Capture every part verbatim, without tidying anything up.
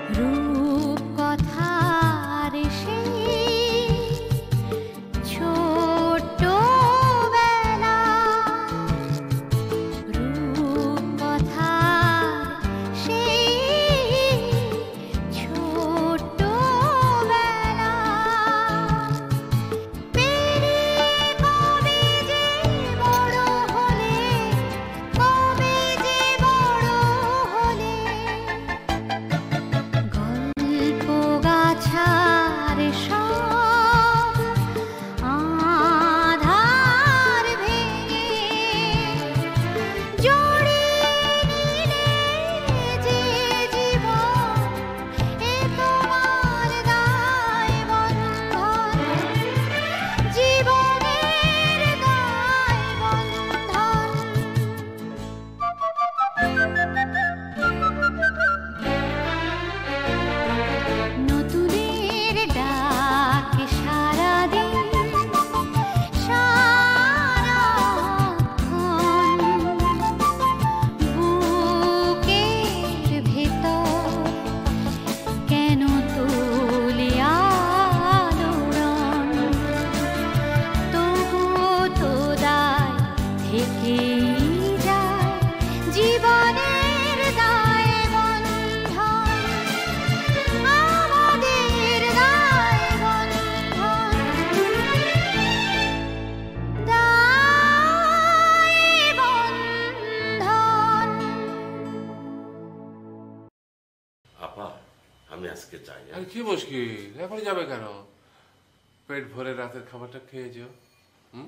কি মুশকিল এখন যাবে কেন? পেট ভরে রাতের খাবারটা খেয়ে যাও। হুম,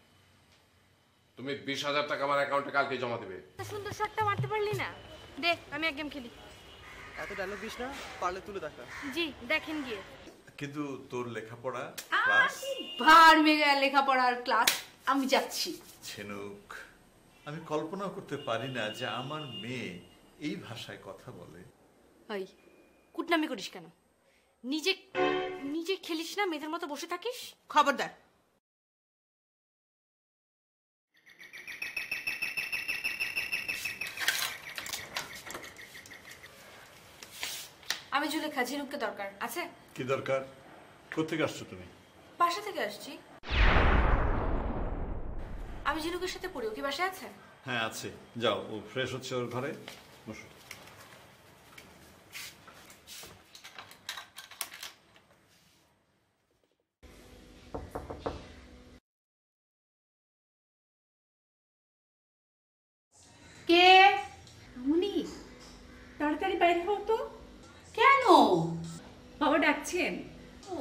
তুমি বিশ হাজার টাকা আমার অ্যাকাউন্টে কালকে জমা দেবে। সুন্দর শটটা মারতে পারলি না? দে আমি এক গেম খেলি। এত ডায়লগ দিস না, পারলে তুলে দেখা। জি দেখেন গিয়ে। কিন্তু তোর লেখাপড়া ক্লাস ভার মেয়ে লেখাপড়ার ক্লাস আমি যাচ্ছি। ঝিনুক, আমি কল্পনা করতে পারি না যে আমার মেয়ে এই ভাষায় কথা বলে। ওই কুটনামি করিস কেন? নিজে নিজে খেলিস না, মেয়েদের মতো বসে থাকিস? খবরদার। আমি জুলেখা, ঝিনুককে দরকার আছে। কি দরকার? কোত্থেকে আসছো তুমি? বাসা থেকে আসছি। আমি ঝিনুকের সাথে পড়ি, ও কি বাসায় আছে? হ্যাঁ আছে, যাও, ও ফ্রেশ হচ্ছে ওর ঘরে, বসো। কে? উনি তাড়াতাড়ি বাইরে হও তো। কেন? বাবা ডাকছেন। ও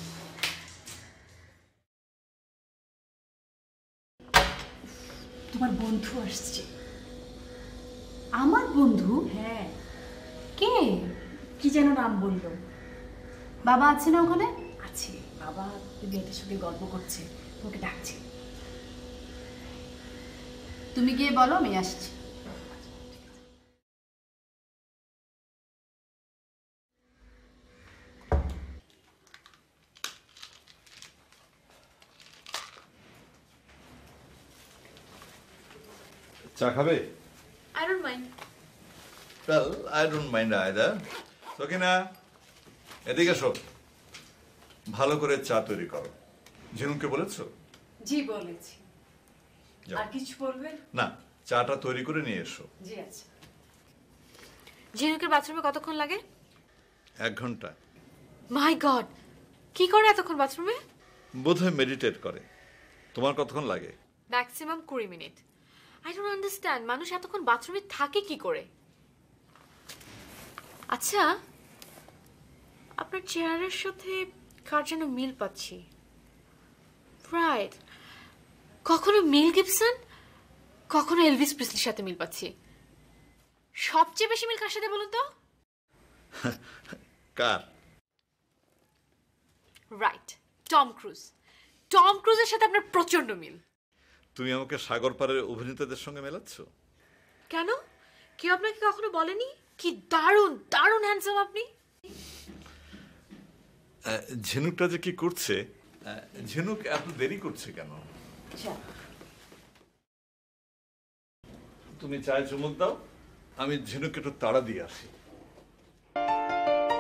তোমার বন্ধু আসছে। আমার বন্ধু? হ্যাঁ। কে? কি যেন নাম বললো। বাবা আছে না ওখানে? আছে, বাবা মেয়েটার সঙ্গে গল্প করছে, তোকে ডাকছে। তুমি গিয়ে বলো আমি আসছি। চা খাবে? I don't mind. Well, I don't mind either. Sakina, এদিকে এসো। ভালো করে চা তৈরি করো। ঝিনুককে বলেছো? জি বলেছি। আর কিছু বলবেন? না, চাটা তৈরি করে নিয়ে এসো। জি আচ্ছা। ঝিনুকের বাথরুমে কতক্ষণ লাগে? এক ঘন্টা। মাই গড, কি করে এতক্ষণ বাথরুমে? বোধহয় মেডিটেট করে। তোমার কতক্ষণ লাগে? ম্যাক্সিমাম কুড়ি মিনিট। আই ডোন্ট আন্ডারস্ট্যান্ড, মানুষ এতক্ষণ বাথরুমে থাকে কি করে? আচ্ছা, আপনার চেয়ারের সাথে কার যেন মিল পাচ্ছি। রাইট, কখনো মেল গিবসন, কখনো এলভিস প্রিসলির সাথে মিল পাচ্ছি। সবচেয়ে বেশি মিল কার সাথে বলুন তো? কার? Right, Tom Cruise. টম ক্রুজের সাথে আপনার প্রচন্ড মিল। তুমি আমাকে সাগর পাড়ের অভিনেতাদের সঙ্গে মেলাচ্ছ? কেন? কেউ আপনাকে কখনো বলেনি কি দারুণ দারুণ হ্যান্ডসাম আপনি? ঝিনুকটা যে কি করছে, ঝিনুক এত দেরি করছে কেন? তুমি চায়ে চুমুক দাও, আমি ঝিনুককে একটু তাড়া দিয়ে আসি।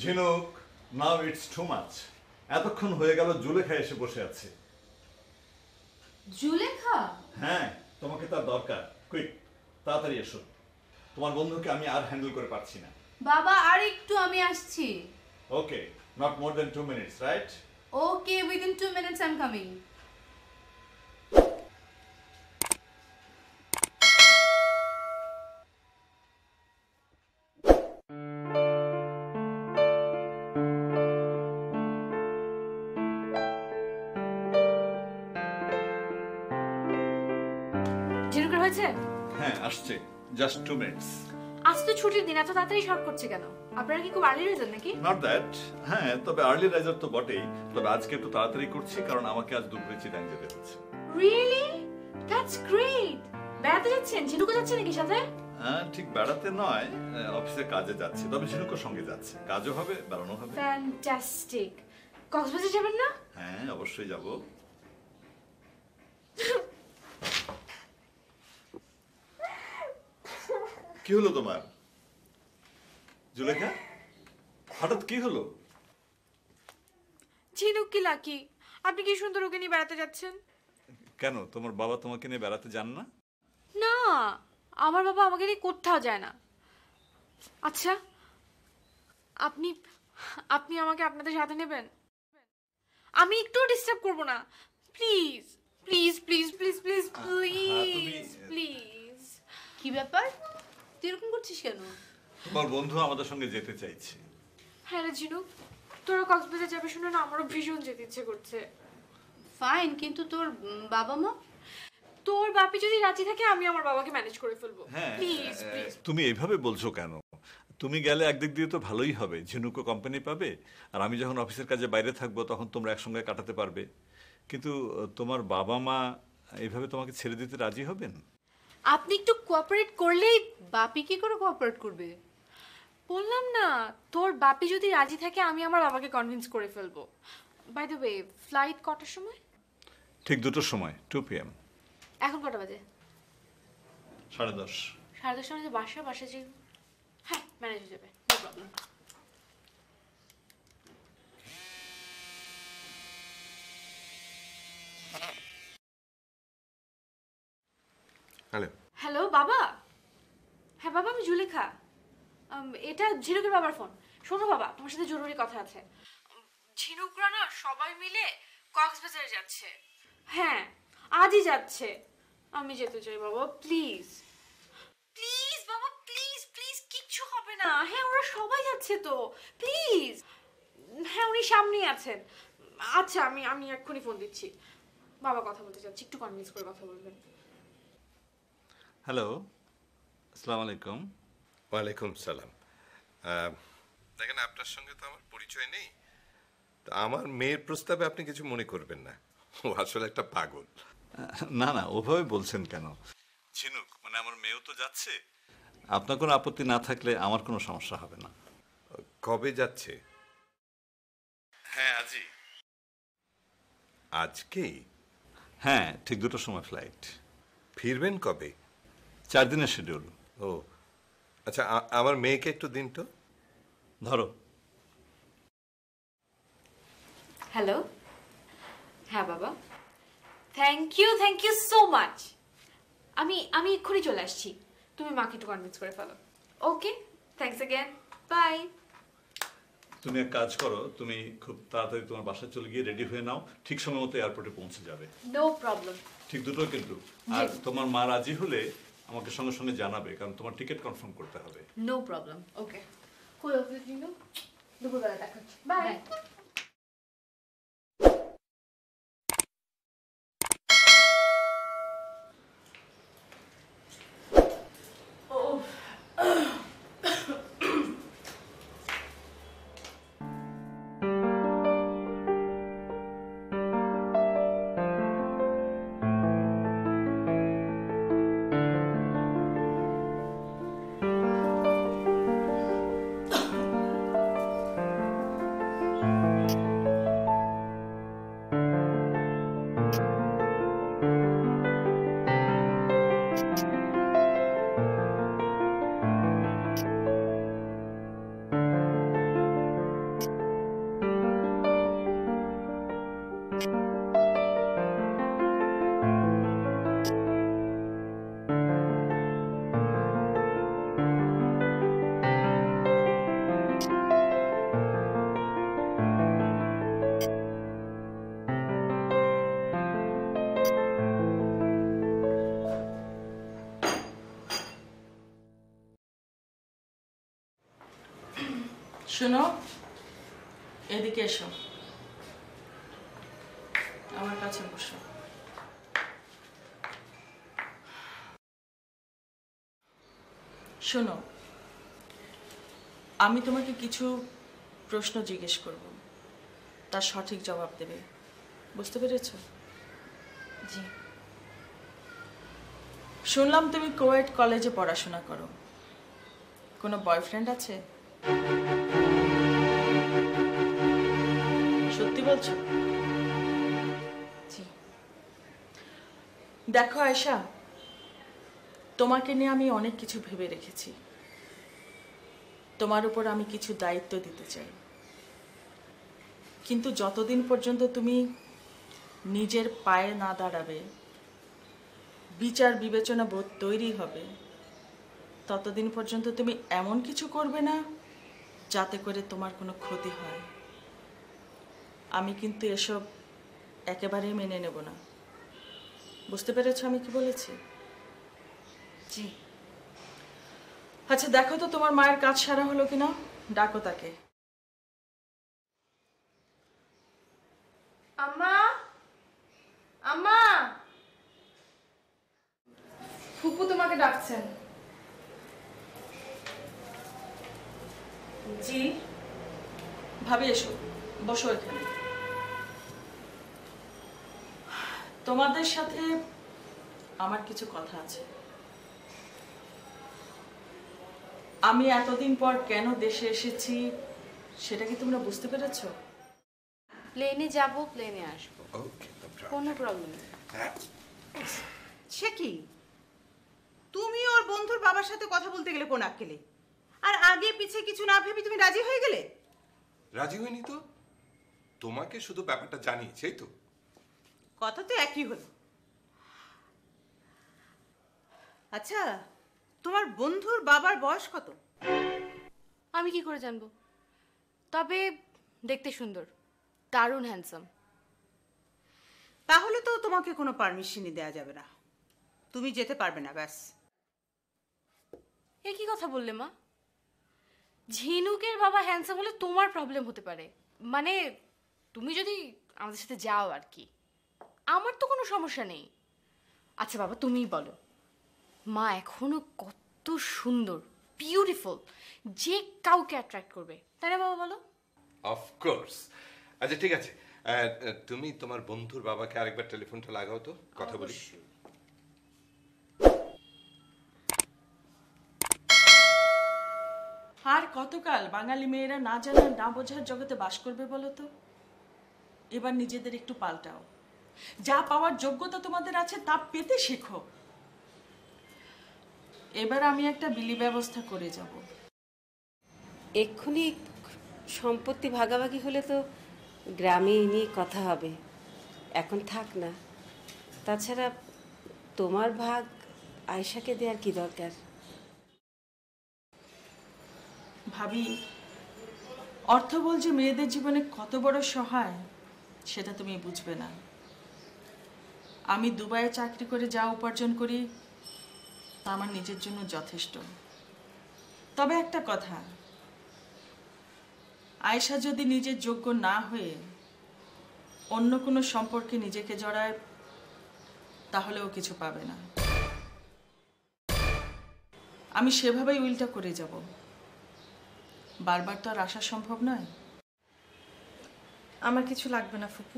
ঝিনুক, নাও ইটস টু মাচ। এতক্ষণ হয়ে গেল জুলেখা এসে বসে আছে। জুলেখা? হ্যাঁ, তোমাকে তার দরকার। কুইক, তাড়াতাড়ি এসো। তোমার বন্ধুকে আমি আর হ্যান্ডেল করে পারছি না। বাবা আর একটু, আমি আসছি। Okay, not more than two minutes, right? Okay, within two minutes I am coming. ঝিনুকের হয়েছে? হ্যাঁ, আসছে। Just two minutes. আজ তো ছুটির দিন, এত তাড়াতাড়ি শর্ট করছে কেন? আপনারা কি খুব আর্লি রেজাল্ট নাকি? Not that. হ্যাঁ, তবে আর্লি রাইজার তো বটেই, তবে আজকে একটু তাড়াতাড়ি করছি কারণ আমাকে আজ দুপুরে চিটাং যেতে হচ্ছে। রিয়েলি? That's great. বেড়াতে যাচ্ছেন? ঝিনুকও যাচ্ছে নাকি সাথে? হ্যাঁ, ঠিক বেড়াতে নয়, অফিসে কাজে যাচ্ছে, তবে ঝিনুকের সঙ্গে যাচ্ছে। কাজও হবে, বেড়ানো হবে। ফ্যান্টাস্টিক। কক্সবাজার যাবেন না? হ্যাঁ, অবশ্যই যাব। কি হলো তোমার জুলেখা? হঠাৎ কি হলো? ঝিনুক কি লাকি? আপনি কি সুন্দর ওকে নিয়ে বেড়াতে যাচ্ছেন? কেন, তোমার বাবা তোমাকে নিয়ে বেড়াতে যান না? না, আমার বাবা আমাকে নিয়ে কোথাও যায় না। আচ্ছা, আপনি আপনি আমাকে আপনাদের সাথে নেবেন? আমি একটু ডিস্টার্ব করব না, please please please please please please please. কি ব্যাপার, তুই এরকম করছিস কেন? তোমার বন্ধু আমাদের সঙ্গে যেতে চাইছে। হ্যাঁ রে ঝিনুক, তোরা কক্সবাজার যাবে শুনে না আমারও ভীষণ যেতে ইচ্ছে করছে। ফাইন, কিন্তু তোর বাবা মা? তোর বাপি যদি রাজি থাকে আমি আমার বাবাকে ম্যানেজ করে ফেলবো। হ্যাঁ, প্লিজ প্লিজ। তুমি এইভাবে বলছো কেন? তুমি গেলে একদিক দিয়ে তো ভালোই হবে, ঝিনুকও কোম্পানি পাবে, আর আমি যখন অফিসের কাজে বাইরে থাকবো তখন তোমরা একসঙ্গে কাটাতে পারবে। কিন্তু তোমার বাবা মা এইভাবে তোমাকে ছেড়ে দিতে রাজি হবেন? আপনি একটু কোঅপারেট করলেই। বাপি কি করে কোঅপারেট করবে? বললাম না, তোর বাপি যদি রাজি থাকে আমি আমার বাবাকে কনভিন্স করে ফেলবো। বাই দ্য ওয়ে, ফ্লাইট কটার সময়? ঠিক দুটোর সময়, টু পি এম। এখন কটা বাজে? সাড়ে দশ। সাড়ে দশটার মধ্যে বাসা বাসা যে। হ্যাঁ, ম্যানেজ হয়ে যাবে, নো প্রবলেম। হ্যালো। হ্যালো বাবা। হ্যাঁ বাবা, আমি জুলেখা। উম, এটা ঝিনুকের বাবার ফোন। শোনো বাবা, তোমার সাথে জরুরি কথা আছে। উম, ঝিনুকরা না সবাই মিলে কক্সবাজারে যাচ্ছে। হ্যাঁ, আজই যাচ্ছে। আমি যেতে চাই বাবা, প্লিজ প্লিজ বাবা, প্লিজ প্লিজ, কিচ্ছু হবে না। হ্যাঁ, ওরা সবাই যাচ্ছে তো, প্লিজ। হ্যাঁ, উনি সামনেই আছেন। আচ্ছা, আমি আমি এক্ষুনি ফোন দিচ্ছি। বাবা কথা বলতে চাচ্ছি, একটু কনভিন্স করে কথা বলবেন। হ্যালো, আসসালামু আলাইকুম। ওয়ালাইকুম সালাম। আহ, দেখেন, আপনার সঙ্গে তো আমার পরিচয় নেই, তো আমার মেয়ের প্রস্তাবে আপনি কিছু মনে করবেন না। ও আসলে একটা পাগল। না না, ওভাবে বলছেন কেন? ঝিনুক মানে আমার মেয়েও তো যাচ্ছে, আপনার কোনো আপত্তি না থাকলে আমার কোনো সমস্যা হবে না। কবে যাচ্ছে? হ্যাঁ, আজই। আজকেই? হ্যাঁ, ঠিক দুটোর সময় ফ্লাইট। ফিরবেন কবে? চার দিনের শিডিউল। ও আচ্ছা, আ- আমার মেয়েকে একটু দিন তো। ধরো। হ্যালো। হ্যাঁ বাবা, thank you thank you so much. আমি আমি এক্ষুনি চলে আসছি। তুমি মাকে একটু কনভিন্স করে ফেলো। Okay, thanks again, bye. তুমি এক কাজ করো, তুমি খুব তাড়াতাড়ি তোমার বাসায় চলে গিয়ে রেডি হয়ে নাও, ঠিক সময় মতো এয়ারপোর্টে পৌঁছে যাবে। No problem. ঠিক দুটো কিন্তু। আর তোমার মা রাজি হলে আমাকে সঙ্গে সঙ্গে জানাবে, কারণ তোমার টিকিট কনফার্ম করতে হবে। No problem. ওকে, কই অফিস দিন, দুপুরবেলা দেখা হচ্ছে, বাই। হ্যালো। শোনো, এদিকে এসো, আমার কাছে বসো। শোনো, আমি তোমাকে কিছু প্রশ্ন জিজ্ঞেস করব, তার সঠিক জবাব দেবে, বুঝতে পেরেছো? জি। শুনলাম তুমি কোয়েট কলেজে পড়াশোনা করো, কোনো বয়ফ্রেন্ড আছে? সত্যি বলছো? জি। দেখো আয়েশা, তোমাকে নিয়ে আমি অনেক কিছু ভেবে রেখেছি। তোমার উপর আমি কিছু দায়িত্ব দিতে চাই, কিন্তু যতদিন পর্যন্ত তুমি নিজের পায়ে না দাঁড়াবে, বিচার বিবেচনা বোধ তৈরি হবে, ততদিন পর্যন্ত তুমি এমন কিছু করবে না যাতে করে তোমার কোনো ক্ষতি হয়। আমি কিন্তু এসব একেবারেই মেনে নেব না, বুঝতে পেরেছো আমি কি বলেছি? জি। আচ্ছা দেখো তো তোমার মায়ের কাজ সারা হলো কিনা, ডাকো তাকে। আম্মা, আম্মা, ফুপু তোমাকে ডাকছেন। জি ভাবি, এসো, বসো এখানে। তোমাদের সাথে আমার কিছু কথা আছে। আমি এতদিন পর কেন দেশে এসেছি সেটা কি তোমরা বুঝতে পেরেছো? প্লেনে যাব, প্লেনে আসবো, কোনো প্রবলেম নেই। সে কি, তুমি ওর বন্ধুর বাবার সাথে কথা বলতে গেলে কোন আক্কেলে? আর আগে পিছে কিছু না ভেবে তুমি রাজি হয়ে গেলে? রাজি হয়নি তো, তোমাকে শুধু ব্যাপারটা জানিয়েছি, এই তো। কথা তো একই হলো। আচ্ছা, তোমার বন্ধুর বাবার বয়স কত? আমি কি করে জানবো? তবে দেখতে সুন্দর, দারুণ হ্যান্ডসাম। তাহলে তো তোমাকে কোনো পারমিশনই দেয়া যাবে না, তুমি যেতে পারবে না, ব্যাস। এ কি কথা বললে মা? ঝিনুকের বাবা হ্যান্ডসাম হলে তোমার প্রবলেম হতে পারে, মানে তুমি যদি আমাদের সাথে যাও আর কি। আমার তো কোনো সমস্যা নেই। আচ্ছা বাবা, তুমিই বলো, মা এখনো কত সুন্দর, বিউটিফুল, যে কাউকে অ্যাট্রাক্ট করবে, তাই না বাবা বলো? অফকোর্স। আচ্ছা ঠিক আছে, আহ, তুমি তোমার বন্ধুর বাবাকে আরেকবার টেলিফোনটা লাগাও তো, কথা বলি। আর কতকাল বাঙালি মেয়েরা না জানা না বোঝার জগতে বাস করবে বলো তো? এবার নিজেদের একটু পাল্টাও, যা পাওয়ার যোগ্যতা তোমাদের আছে তা পেতে শেখো। এবার আমি একটা বিলি ব্যবস্থা করে যাব। এক্ষুনি সম্পত্তি ভাগাভাগি হলে তো গ্রামে নিয়ে কথা হবে, এখন থাক না। তাছাড়া তোমার ভাগ আয়েশাকে দেওয়ার কি দরকার? ভাবি, অর্থবল যে মেয়েদের জীবনে কত বড় সহায় সেটা তুমি বুঝবে না। আমি দুবাইয়ে চাকরি করে যা উপার্জন করি তা আমার নিজের জন্য যথেষ্ট। তবে একটা কথা, আয়েশা যদি নিজের যোগ্য না হয়ে অন্য কোনো সম্পর্কে নিজেকে জড়ায় তাহলে ও কিছু পাবে না। আমি সেভাবেই উইলটা করে যাব, বারবার তো আর আসা সম্ভব নয়। আমার কিছু লাগবে না ফুপু।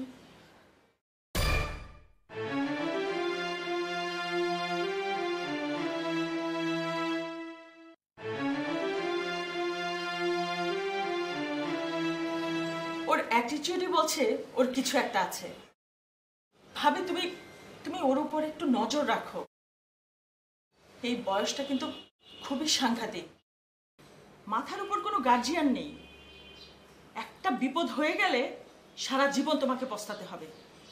ওর অ্যাটিটিউডই বলছে ওর কিছু একটা আছে। ভাবে তুমি তুমি ওর উপর একটু নজর রাখো। এই বয়সটা কিন্তু খুবই সাংঘাতিক, মাথার উপর কোনো গার্জিয়ান নেই। একটা বিপদ হয়ে গেলে সারা জীবন তোমাকে পস্তাতে হবে।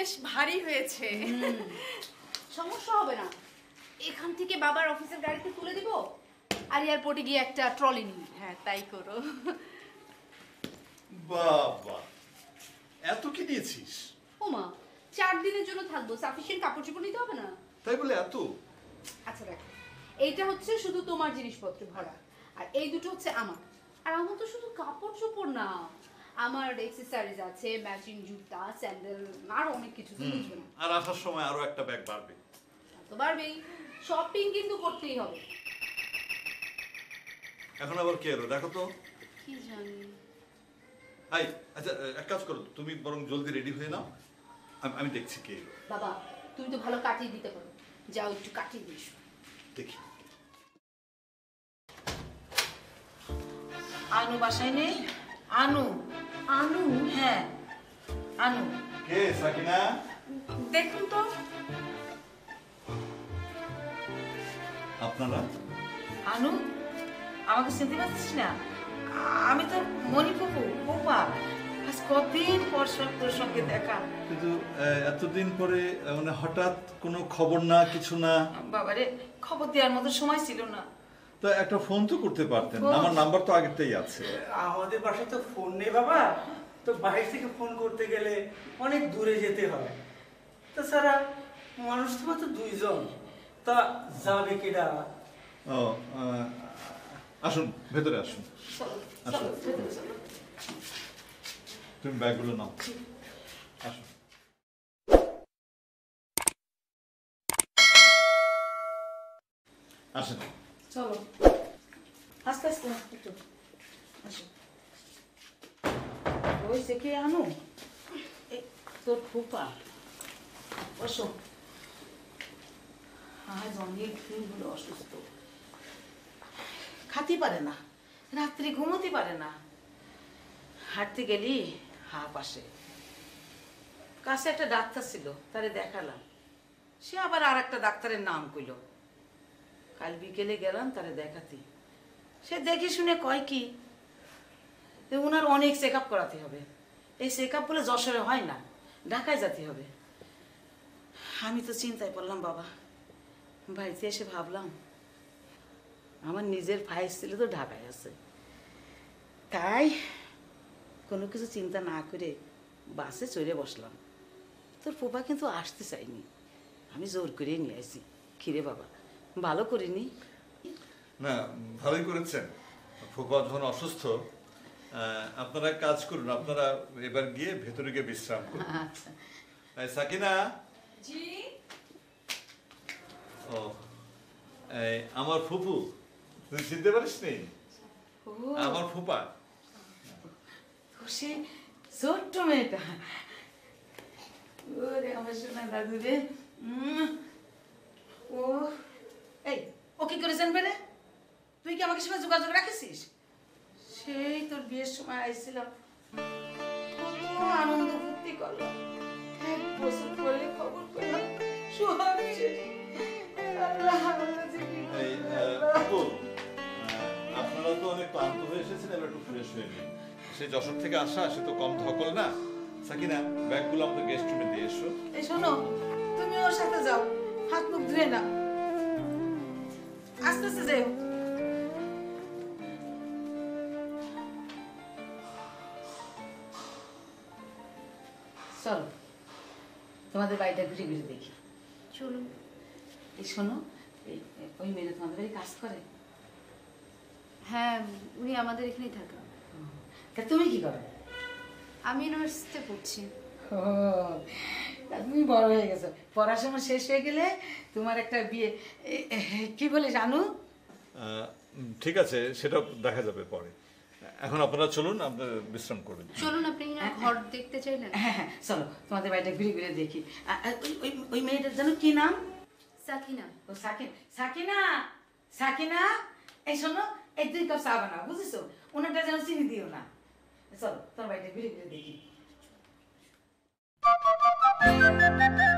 বেশ ভারী হয়েছে। সমস্যা হবে না, এখান থেকে বাবার অফিসের গাড়িতে তুলে দিব আর এয়ারপোর্টে গিয়ে একটা ট্রলি নিই। হ্যাঁ তাই করো। বাবা, এত কি নিয়েছিস? ওমা, চার দিনের জন্য থাকবো, সাফিসিয়েন্ট কাপড় চোপড় নিতে হবে না? তাই বলে এত? আচ্ছা দেখ, এইটা হচ্ছে শুধু তোমার জিনিসপত্র ভরা, আর এই দুটো হচ্ছে আমার। আর আমার তো শুধু কাপড় চোপড় না, আমার এক্সেসরিজ আছে, ম্যাচিং জুতা, স্যান্ডেল, আর অনেক কিছু। বুঝবে না? আর আসার সময় আরো একটা ব্যাগ বাড়বে। তো বাড়বেই, শপিং কিন্তু করতেই হবে। এখন আবার কে এলো দেখো তো। কি জানি। হাই, আচ্ছা এক কাজ করো, তুমি বরং জলদি রেডি হয়ে নাও, আমি আমি দেখছি কে এলো। বাবা, তুমি তো ভালো কাটিয়ে দিতে পারো, যাও একটু কাটিয়ে দিস। দেখি। আনু বাসায় নেই? আনু, আনু, হ্যাঁ আনু। কে সাকিনা? দেখুন তো। আপনারা? আনু, আমাকে চিনতে পারছিস না? আমি তো মনি ফুপু, ফুপা। আজ কতদিন পর সব তোর সঙ্গে দেখা। কিন্তু এতদিন পরে মানে হঠাৎ কোনো খবর না, কিছু না। বাবারে, খবর দেওয়ার মতো সময় ছিল না। তো একটা ফোন তো করতে পারতেন, আমার নাম্বার তো আগেরটাই আছে। আমাদের বাসায় তো ফোন নেই বাবা, তো বাইরে থেকে ফোন করতে গেলে অনেক দূরে যেতে হয়। তাছাড়া মানুষ তো মাত্র দুইজন, তা যাবে কিনা। ও, আসুন ভেতরে আসুন। আসুন, তুমি ব্যাগগুলো নাও, আসুন। আসেন। চলো, আস্তে আস্তে একটু আসো। ওই সে কে আনু? তোর ফুপা। বসো। আজ অনেক দিন হলো অসুস্থ, খাতে পারে না, রাত্রি ঘুমোতে পারে না। হাঁটতে গেলি হাঁপ আসে। কাছে একটা ডাক্তার ছিল, তারে দেখালাম। সে আবার আর একটা ডাক্তারের নাম কইল। কাল বিকেলে গেলাম তারে দেখাতে। সে দেখে শুনে কয় কি, ওনার অনেক চেক আপ করাতে হবে। এই চেক আপ বলে যশোরে হয় না, ঢাকায় যেতে হবে। আমি তো চিন্তায় পড়লাম বাবা। বাড়িতে এসে ভাবলাম আমার নিজের ভাই ছিল তো ঢাকায় আছে, তাই কোনো কিছু চিন্তা না করে বাসে চড়ে বসলাম। তোর ফুপা কিন্তু আসতে চাইনি, আমি জোর করে নিয়ে আসি। খিরে বাবা, ভালো করিনি? না, ভালোই করেছেন। ফুপা যখন অসুস্থ, আপনারা কাজ করুন, আপনারা এবার গিয়ে ভেতরে গিয়ে বিশ্রাম করুন। আচ্ছা। সাকিনা। জি। ও, আমার ফুপু, তুই চিনতে পারিস নি? আমার ফুপা। সে ছোট্ট মেয়েটা। ওরে আমার সোনা দাদু রে। ও, এই ও কি করে জানবে রে? তুই কি আমাকে সঙ্গে যোগাযোগ রাখিস? সেই তোর বিয়ের সময় আইছিলাম, কত আনন্দ ফুর্তি করলাম। এক বছর পরে খবর পেলাম সব শেষ। আপনারা তো অনেক ক্লান্ত হয়ে এসেছেন, এবার একটু ফ্রেশ হয়ে নিন। সে যশোর থেকে আসা, সে তো কম ধকল না। সাকিনা, ব্যাগগুলো আমাদের গেস্ট রুমে দিয়ে এসো। এই শোনো, তুমি ওর সাথে যাও, হাত মুখ ধুয়ে না, আস্তে আস্তে যাও। চলো তোমাদের বাড়িটা ঘুরে ঘুরে দেখি। চলুন। এই শোনো, ওই মেয়েটা তোমাদের বাড়ি কাজ করে? হ্যাঁ, উনি আমাদের এখানেই থাকা। তা তুমি কি করো? আমি ইউনিভার্সিটিতে পড়ছি। ও, তুমি বড় হয়ে গেছো, পড়াশোনা শেষ হয়ে গেলে তোমার একটা বিয়ে, কি বলে জানু? ঠিক আছে, সেটা দেখা যাবে পরে। এখন আপনারা চলুন, আপনারা বিশ্রাম করুন। চলুন, আপনি ঘর দেখতে চাইলেন? হ্যাঁ হ্যাঁ, চলো তোমাদের বাড়িটা ঘুরে ঘুরে দেখি। ওই মেয়েটার যেন কি নাম? সাকিনা। ও সাকিনা। সাকিনা, সাকিনা, এই শোনো, এই দুই কাপ চা বানাও, বুঝেছো? ওনাটা যেন চিনি দিও না। চলো তোমার বাড়িটা ঘুরে ঘুরে দেখি।